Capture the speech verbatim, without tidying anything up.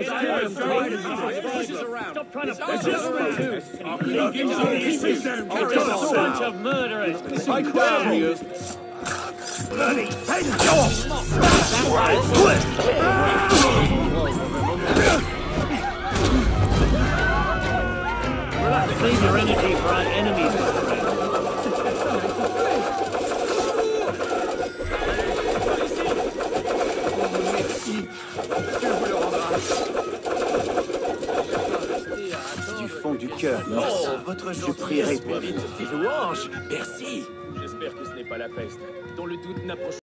Stop trying to push us through. A bunch of murderers. I crown you. Bloody take it off! We'll have to save your energy for our enemies. Du fond du cœur, merci. Oh, votre Je prierai pour mérite vous. tes louanges. Merci. J'espère que ce n'est pas la peste, dont le doute n'approche